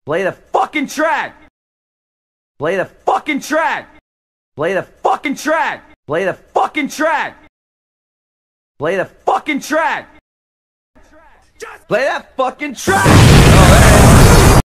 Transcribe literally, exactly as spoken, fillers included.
Play the fucking track. Play the fucking track. Play the fucking track. Play the fucking track. Play the fucking track. Play that fucking track.